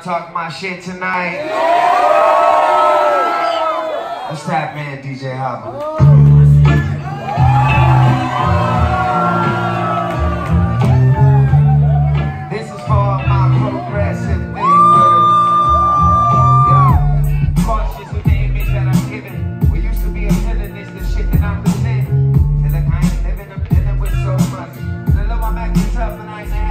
talk my shit tonight? Let's tap in, DJ Hopper. This is for all my progressive thinkers. Yeah. Cautious with the image that I'm giving. We used to be a villain, it's the shit that I'm presenting. Feel like I ain't living, I'm dealing with so much. I love I'm acting tough and I ain't